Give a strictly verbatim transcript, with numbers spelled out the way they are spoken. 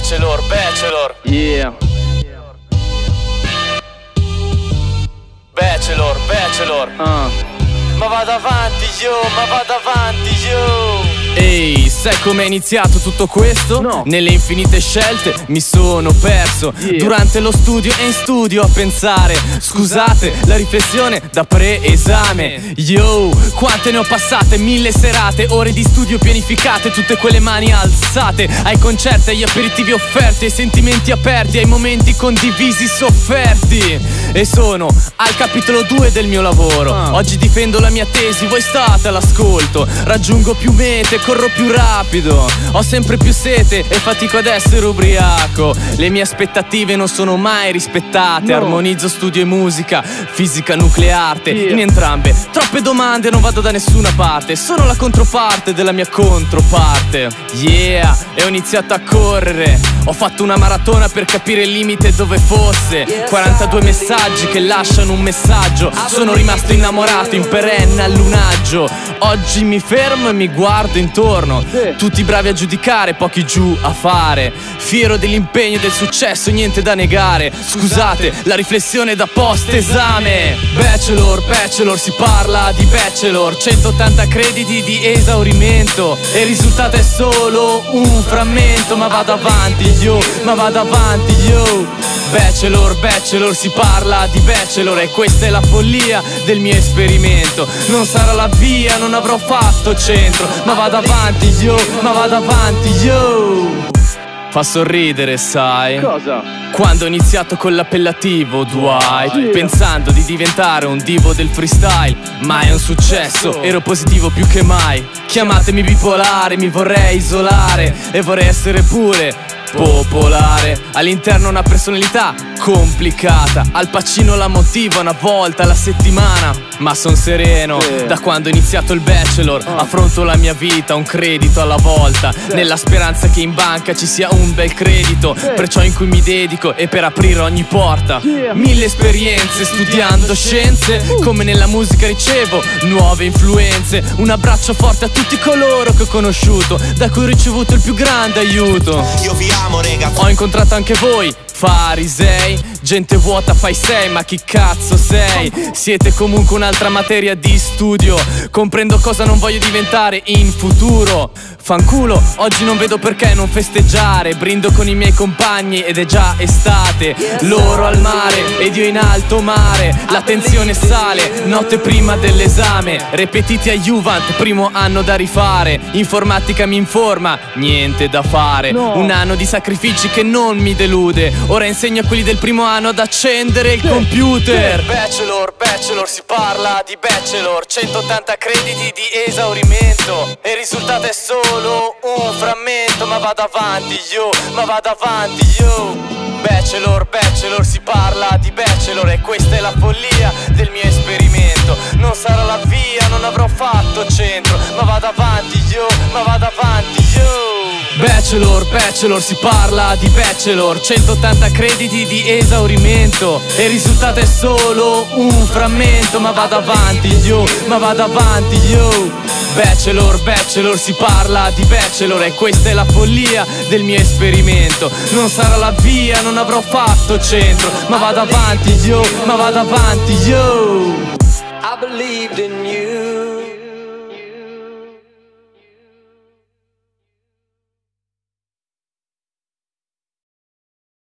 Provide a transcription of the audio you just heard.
Bachelor, bachelor. Yeah. Bachelor, bachelor. uh. Ma vado avanti yo, ma vado avanti yo. Ehi, sai com'è iniziato tutto questo? No. Nelle infinite scelte mi sono perso Yeah. durante lo studio e in studio a pensare. Scusate, la riflessione da pre-esame. Yo, quante ne ho passate, mille serate, ore di studio pianificate, tutte quelle mani alzate, ai concerti, agli aperitivi offerti, ai sentimenti aperti, ai momenti condivisi sofferti. E sono al capitolo due del mio lavoro. Ah. Oggi difendo la mia tesi, voi state all'ascolto. Raggiungo più mete, corro più rapido, ho sempre più sete e fatico ad essere ubriaco. Le mie aspettative non sono mai rispettate. No. Armonizzo studio e musica, fisica nucleare. Yeah. In entrambe, troppe domande, non vado da nessuna parte. Sono la controparte della mia controparte. Yeah, e ho iniziato a correre. Ho fatto una maratona per capire il limite dove fosse. quarantadue messaggi che lasciano un messaggio. Sono rimasto innamorato in perenne allunaggio. Oggi mi fermo e mi guardo intorno. Sì. Tutti bravi a giudicare, pochi giù a fare. Fiero dell'impegno e del successo, niente da negare. Scusate, la riflessione da post esame. Bachelor, bachelor, si parla di bachelor. centottanta crediti di esaurimento e il risultato è solo un frammento. Ma vado avanti yo, ma vado avanti yo. Bachelor, bachelor, si parla di bachelor e questa è la follia del mio esperimento. Non sarà la via, non avrò fatto centro, ma vado avanti yo, ma vado avanti yo. Fa sorridere, sai, Cosa? quando ho iniziato con l'appellativo Dwight, Yeah. pensando di diventare un divo del freestyle. Ma è un successo, ero positivo più che mai. Chiamatemi bipolare, mi vorrei isolare e vorrei essere pure popolare. All'interno una personalità complicata, Al Pacino la motiva una volta alla settimana. Ma son sereno, Sì. da quando ho iniziato il bachelor. Oh. Affronto la mia vita, un credito alla volta, nella speranza che in banca ci sia un bel credito per ciò in cui mi dedico e per aprire ogni porta. Yeah. Mille esperienze studiando scienze, come nella musica ricevo nuove influenze. Un abbraccio forte a tutti coloro che ho conosciuto, da cui ho ricevuto il più grande aiuto. Io vi amo, rega. Ho incontrato anche voi, farisei, gente vuota fai sei, ma chi cazzo sei? Siete comunque un'altra materia di studio. Comprendo cosa non voglio diventare in futuro. Fanculo, oggi non vedo perché non festeggiare. Brindo con i miei compagni ed è già estate. Loro al mare ed io in alto mare. La tensione sale, notte prima dell'esame. Repetiti a Juvent, primo anno da rifare. Informatica mi informa, niente da fare. No. Un anno di sacrifici che non mi delude. Ora insegno a quelli del primo anno ad accendere il computer. Bachelor, bachelor, si parla di bachelor. centottanta crediti di esaurimento e il risultato è solo un frammento. Ma vado avanti yo, ma vado avanti yo. Bachelor, bachelor, si parla di bachelor e questa è la follia del mio esperimento. Non sarà la via, non avrò fatto centro, ma vado avanti yo, ma vado avanti yo. Bachelor, bachelor, si parla di bachelor. centottanta crediti di esaurimento e il risultato è solo un frammento. Ma vado avanti yo, ma vado avanti yo. Bachelor, bachelor, si parla di bachelor e questa è la follia del mio esperimento. Non sarà la via, non avrò fatto centro, ma vado avanti yo, ma vado avanti yo. I believed in you.